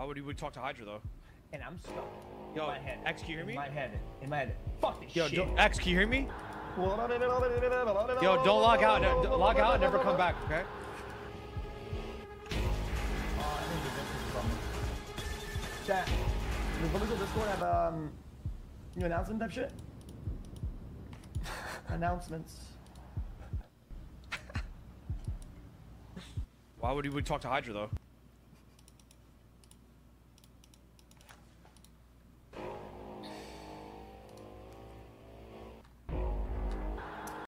Why would we talk to Hydra though? And I'm stuck. Yo, in my head. X, can you hear me? In my head. Fuck this Yo, shit. X, can you hear me? Yo, don't log out. Log out and never come back, okay? Chat, does Vertical Discord have new announcement type shit? Announcements. Why would we talk to Hydra though?